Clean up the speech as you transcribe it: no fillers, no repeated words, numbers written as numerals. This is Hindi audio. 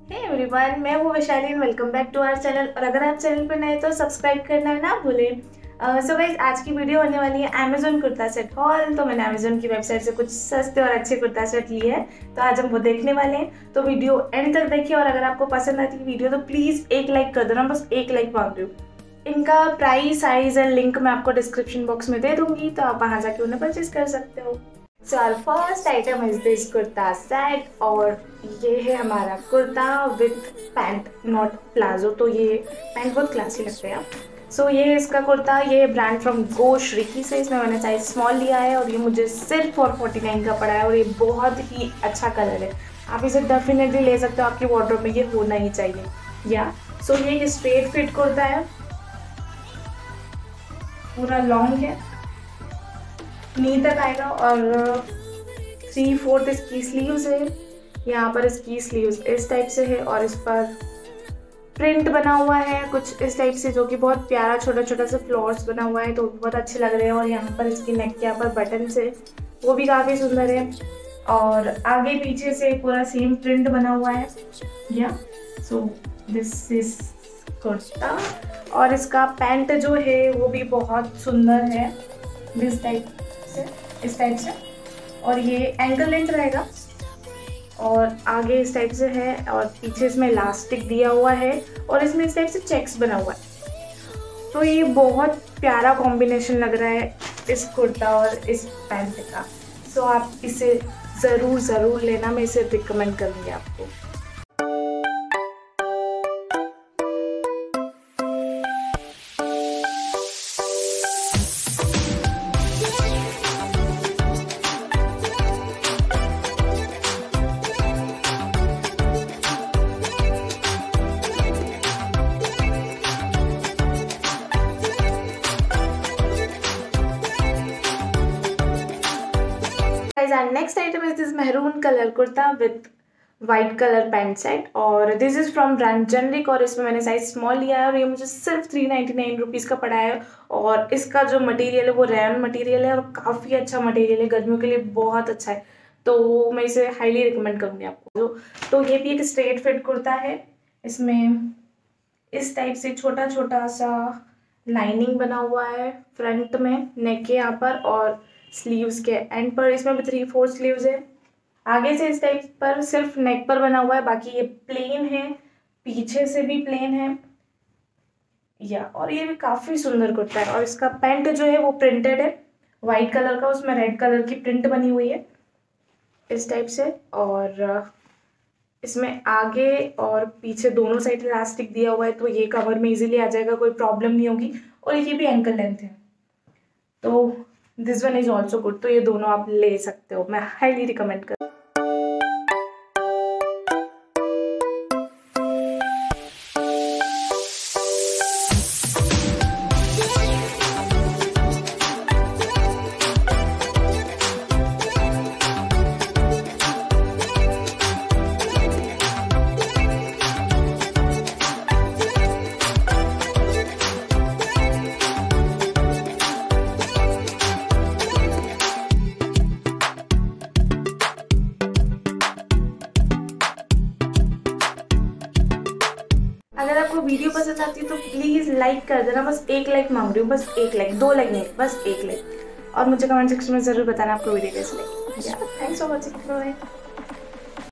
हे एवरीवन, मैं हूँ Vaishali. Welcome back to our channel. और अगर आप चैनल पर नए तो सब्सक्राइब करना ना भूलें। सो गाइस, आज की वीडियो होने वाली है अमेजोन कुर्ता सेट हॉल। तो मैंने अमेजोन की वेबसाइट से कुछ सस्ते और अच्छे कुर्ता सेट लिए हैं, तो आज हम वो देखने वाले हैं। तो वीडियो एंड तक देखिए, और अगर आपको पसंद आती है वीडियो तो प्लीज़ एक लाइक कर देना, बस एक लाइक मांग रही हूँ। इनका प्राइस, साइज एंड लिंक मैं आपको डिस्क्रिप्शन बॉक्स में दे दूंगी, तो आप वहाँ जाके उन्हें परचेज कर सकते हो। So our first item is this kurta set, और ये है हमारा kurta with pant, not palazzo. तो ये पैंट बहुत क्लासी लगते हैं। सो ये है इसका कुर्ता। ये ब्रांड फ्रॉम गो श्रीकी से। इसमें मैंने साइज स्मॉल लिया है और ये मुझे सिर्फ 449 का पड़ा है, और ये बहुत ही अच्छा कलर है। आप इसे डेफिनेटली ले सकते हो, आपकी वार्डरोब में ये होना ही चाहिए। या सो ये एक स्ट्रेट फिट कुर्ता है, पूरा लॉन्ग है, नी तक आएगा, और 3/4 इसकी स्लीव्स है। यहाँ पर इसकी स्लीव्स इस टाइप से है, और इस पर प्रिंट बना हुआ है कुछ इस टाइप से, जो कि बहुत प्यारा छोटा छोटा सा फ्लावर्स बना हुआ है, तो बहुत अच्छे लग रहे हैं। और यहाँ पर इसकी नेक के यहाँ पर बटन से, वो भी काफ़ी सुंदर है। और आगे पीछे से पूरा सेम प्रिंट बना हुआ है। या सो दिस इज कुर्ता। और इसका पैंट जो है वो भी बहुत सुंदर है, दिस टाइप से, इस टाइप से। और ये एंकल लेंथ रहेगा, और आगे इस टाइप से है, और पीछे इसमें इलास्टिक दिया हुआ है, और इसमें इस टाइप से चेक्स बना हुआ है। तो ये बहुत प्यारा कॉम्बिनेशन लग रहा है इस कुर्ता और इस पैंट का। सो आप इसे ज़रूर लेना, मैं इसे रिकमेंड करूँगी आपको। Our next item is this maroon color kurta with white color pant set, और this is from brand Generic, और इसमें मैंने साइज स्मॉल लिया है, और ये मुझे सिर्फ 399 रुपीज़ का पड़ा है। और इसका जो मटेरियल है वो रेयन मटेरियल है, और काफ़ी अच्छा मटेरियल है, गर्मियों के लिए बहुत अच्छा है। तो मैं इसे हाईली रिकमेंड करूँगी आपको। तो ये भी एक स्ट्रेट फिट कुर्ता है। इसमें इस टाइप से छोटा छोटा सा लाइनिंग बना हुआ है फ्रंट में, नेक के यहाँ पर, और स्लीव्स के एंड पर इसमें भी 3/4 स्लीव्स है। आगे से इस टाइप पर सिर्फ नेक पर बना हुआ है, बाकी ये प्लेन है, पीछे से भी प्लेन है। और ये भी काफ़ी सुंदर कुर्ता है। और इसका पैंट जो है वो प्रिंटेड है, वाइट कलर का, उसमें रेड कलर की प्रिंट बनी हुई है इस टाइप से। और इसमें आगे और पीछे दोनों साइड इलास्टिक दिया हुआ है, तो ये कवर में इजीली आ जाएगा, कोई प्रॉब्लम नहीं होगी। और ये भी एंकल लेंथ है, तो this one is also good. तो ये दोनों आप ले सकते हो, मैं हाईली रिकमेंड कर। अगर आपको वीडियो पसंद आती है तो प्लीज़ लाइक कर देना, बस एक लाइक मांग रही हूँ, बस एक लाइक, 2 लाइक नहीं, बस एक लाइक। और मुझे कमेंट सेक्शन में ज़रूर बताना आपको वीडियो कैसी लगी। Thanks for watching.